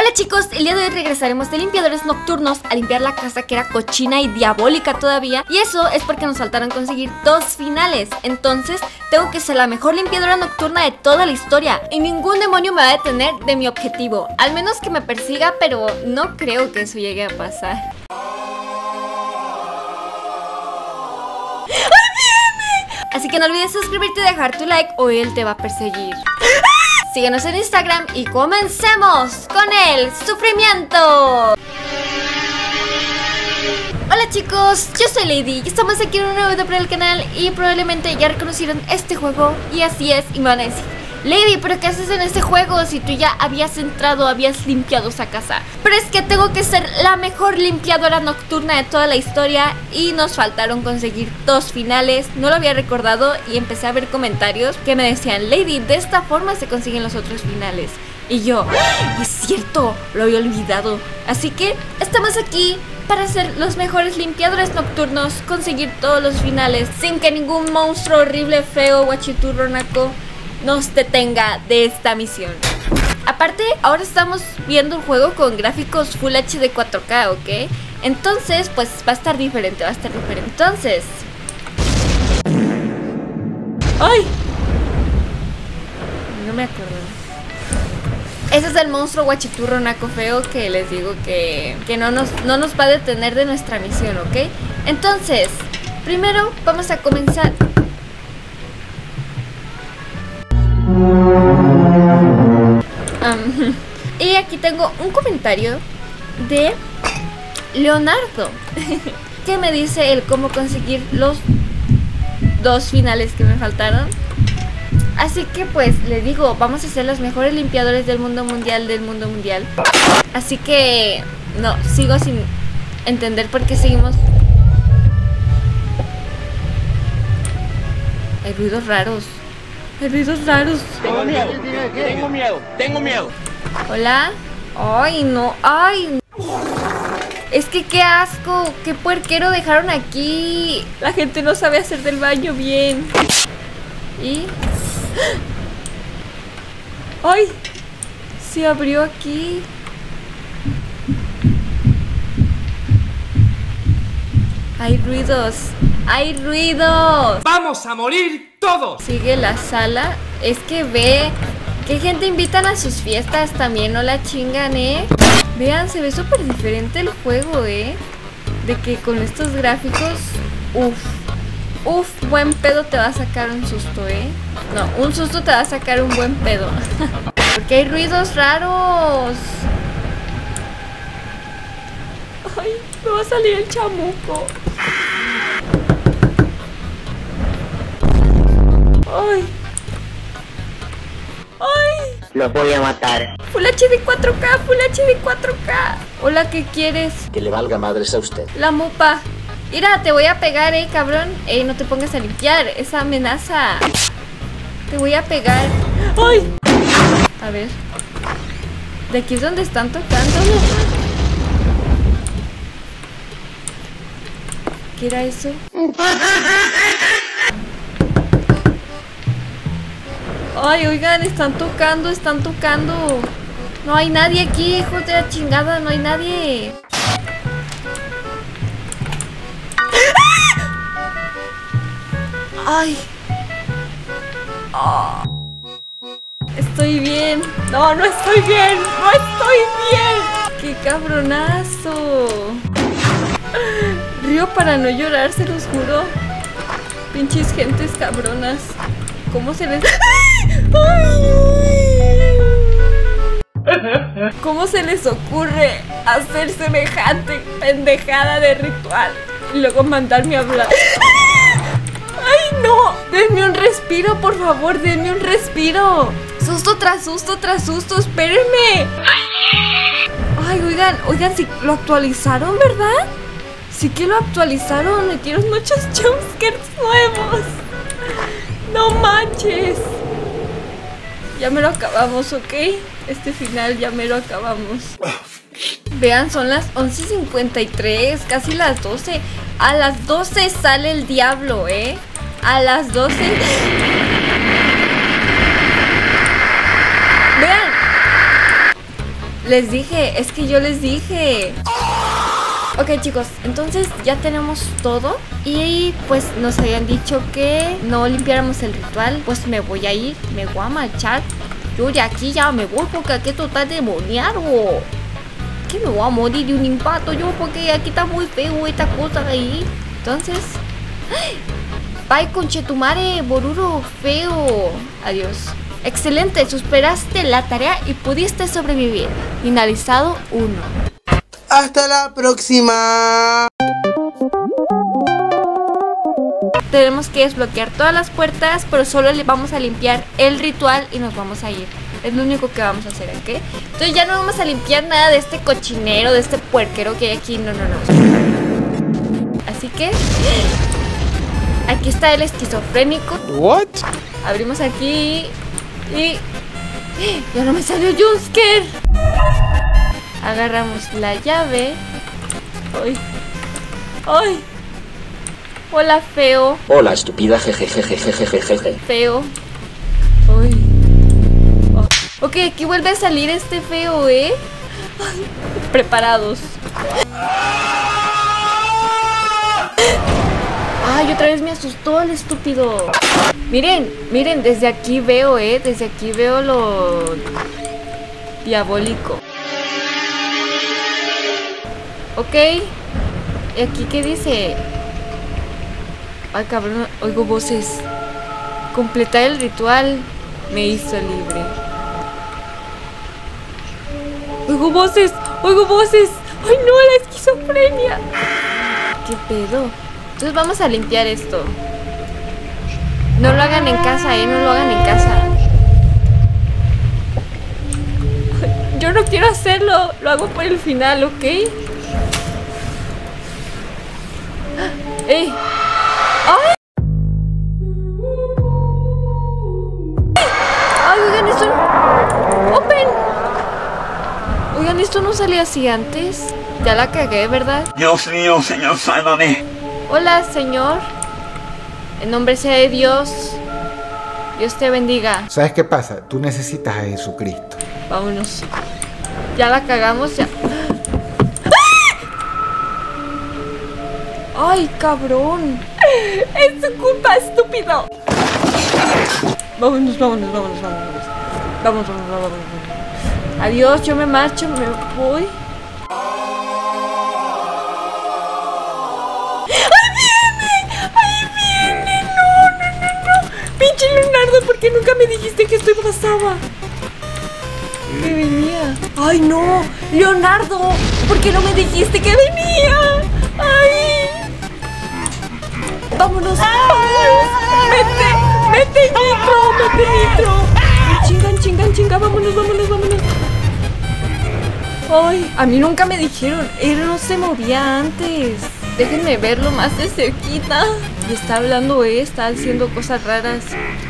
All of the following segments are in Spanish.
Hola chicos, el día de hoy regresaremos de limpiadores nocturnos a limpiar la casa que era cochina y diabólica todavía. Y eso es porque nos faltaron conseguir 2 finales. Entonces tengo que ser la mejor limpiadora nocturna de toda la historia y ningún demonio me va a detener de mi objetivo. Al menos que me persiga, pero no creo que eso llegue a pasar. Así que no olvides suscribirte y dejar tu like o él te va a perseguir. Síguenos en Instagram y comencemos con el sufrimiento. Hola chicos, yo soy Lady y estamos aquí en un nuevo video para el canal. Y probablemente ya reconocieron este juego. Y así es, y me van a decir: Lady, ¿pero qué haces en este juego si tú ya habías entrado, habías limpiado esa casa? Pero es que tengo que ser la mejor limpiadora nocturna de toda la historia y nos faltaron conseguir 2 finales. No lo había recordado y empecé a ver comentarios que me decían: Lady, de esta forma se consiguen los otros finales. Y yo, es cierto, lo había olvidado. Así que estamos aquí para ser los mejores limpiadores nocturnos, conseguir todos los finales sin que ningún monstruo horrible, feo, guachiturro, naco nos detenga de esta misión. Aparte, ahora estamos viendo un juego con gráficos Full HD 4K, ¿ok? Entonces, pues va a estar diferente, Entonces... ¡ay! No me acuerdo. Ese es el monstruo guachiturro naco feo que les digo que no nos va a detener de nuestra misión, ¿ok? Entonces, primero vamos a comenzar... y aquí tengo un comentario de Leonardo que me dice el cómo conseguir los 2 finales que me faltaron. Así que pues le digo, vamos a ser los mejores limpiadores del mundo mundial, Así que no, sigo sin entender por qué seguimos. Hay ruidos raros. Tengo miedo. Hola. Ay, no. Ay, no. Es que qué asco. Qué puerquero dejaron aquí. La gente no sabe hacer del baño bien. Y... ¡ay! Se abrió aquí. Hay ruidos. ¡Vamos a morir todos! Sigue la sala. Es que ve qué gente invitan a sus fiestas también, no la chingan, Vean, se ve súper diferente el juego, De que con estos gráficos, uf, buen pedo te va a sacar un susto, No, un susto te va a sacar un buen pedo. Porque hay ruidos raros. Ay, me va a salir el chamuco. Ay. Los voy a matar. Full HD 4K. Hola, ¿qué quieres? Que le valga madres a usted. La mupa. Mira, te voy a pegar, cabrón. No te pongas a limpiar. Esa amenaza. Te voy a pegar. ¡Ay! A ver. De aquí es donde están tocando. ¿Qué era eso? Ay, oigan, están tocando. No hay nadie aquí, hijos de la chingada, no hay nadie. Ay. Oh. Estoy bien. No, no estoy bien. Qué cabronazo. Río para no llorar, se los juro. Pinches gentes cabronas. ¿Cómo se les... ¿cómo se les ocurre hacer semejante pendejada de ritual y luego mandarme a hablar? ¡Ay, no! Denme un respiro, por favor, denme un respiro. Susto tras susto, espérenme. Ay, oigan, si lo actualizaron, ¿verdad? Sí que lo actualizaron, metieron muchos jumpscares nuevos. No manches. Ya me lo acabamos, ¿ok? Este final ya me lo acabamos. Vean, son las 11:53, casi las 12. A las 12 sale el diablo, A las 12. Vean. Les dije, es que yo les dije. Ok, chicos, entonces ya tenemos todo. Y pues nos habían dicho que no limpiáramos el ritual. Pues me voy a ir, me voy a marchar. Yo de aquí ya me voy porque aquí esto está demoniado. Que me voy a morir de un impacto yo porque aquí está muy feo esta cosa ahí. Entonces, bye conchetumare, Boruro, feo. Adiós. Excelente, superaste la tarea y pudiste sobrevivir. Finalizado 1. Hasta la próxima. Tenemos que desbloquear todas las puertas, pero solo le vamos a limpiar el ritual y nos vamos a ir. Es lo único que vamos a hacer, ¿ok? Entonces ya no vamos a limpiar nada de este cochinero, de este puerquero que hay aquí. No. Así que aquí está el esquizofrénico. What? Abrimos aquí y ya no me salió jumpscare. Agarramos la llave. ¡Ay! Hola, feo. Hola, estúpida, jejejejejejejeje. Feo. Ay. Oh. Ok, aquí vuelve a salir este feo, ¿eh? Ay, preparados. Ay, otra vez me asustó el estúpido. Miren, desde aquí veo, desde aquí veo lo diabólico. Ok. ¿Y aquí qué dice? Ay, cabrón, oigo voces. Completar el ritual me hizo libre. Oigo voces. Ay, no, la esquizofrenia. ¿Qué pedo? Entonces vamos a limpiar esto. No lo hagan en casa, no lo hagan en casa. Yo no quiero hacerlo, lo hago por el final, ¿ok? ¡Ey! ¡Ay! ¡Ay, oigan, esto! ¡Open! Oigan, esto no salía así antes. Ya la cagué, ¿verdad? Dios mío, señor, sálvame. Hola, señor. En nombre sea de Dios. Dios te bendiga. ¿Sabes qué pasa? Tú necesitas a Jesucristo. Vámonos. Ya la cagamos, ya. ¡Ay, cabrón! ¡Es su culpa, estúpido! Vámonos. Vamos. Adiós, yo me marcho, me voy. ¡Ahí viene! ¡No! ¡Pinche Leonardo! ¿Por qué nunca me dijiste que esto pasaba? Que venía. ¡Ay, no! ¡Leonardo! ¿Por qué no me dijiste que venía? ¡Ay! ¡Vámonos! ¡Mete nitro! ¡Chinga! ¡Vámonos! ¡Ay! A mí nunca me dijeron. Él no se movía antes. Déjenme verlo más de cerquita. Y está hablando, está haciendo cosas raras.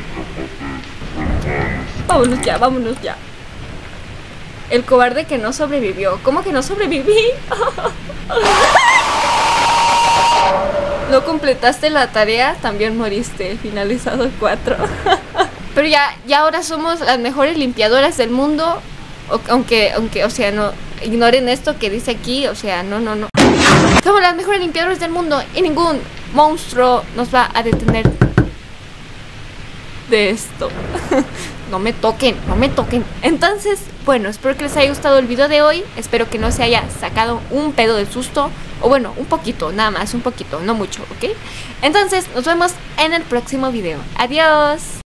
Vámonos ya. El cobarde que no sobrevivió. ¿Cómo que no sobreviví? No completaste la tarea, también moriste. Finalizado 4. Pero ya ahora somos las mejores limpiadoras del mundo. Aunque, o sea, no ignoren esto que dice aquí. O sea, no. Somos las mejores limpiadoras del mundo y ningún monstruo nos va a detener de esto. No me toquen. Entonces, bueno, espero que les haya gustado el video de hoy. Espero que no se haya sacado un pedo de susto. O bueno, un poquito, nada más, un poquito, no mucho, ¿ok? Entonces, nos vemos en el próximo video. Adiós.